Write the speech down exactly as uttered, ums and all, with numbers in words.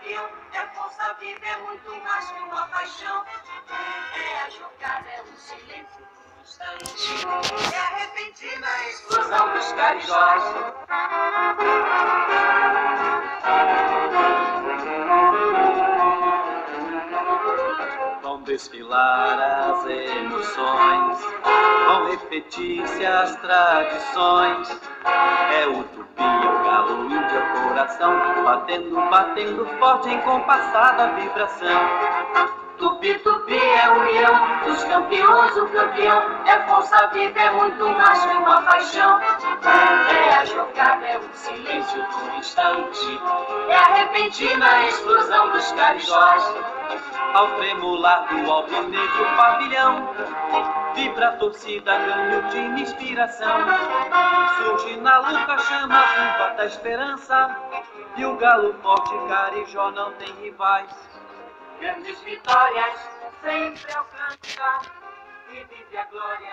campeão. É força viva, é muito mais que uma paixão. É a jogada, é o silêncio do instante. É a repentina explosão dos carijós. Vão desfilar as emoções, vão repetir-se as tradições. É utopia, o galo, índia, coração, batendo, batendo forte em compassada vibração. Tupi-tupi é união dos campeões, o campeão. É força viva, é muito mais que uma paixão. É a jogada, é o silêncio do instante. É a repentina explosão dos carijós. Ao tremular do alvinegro pavilhão, vibra a torcida, ganha o time inspiração. Surge na luta a chama viva da esperança, e o galo forte Carijó não tem rivais. Grandes vitórias sempre alcança e vive a glória.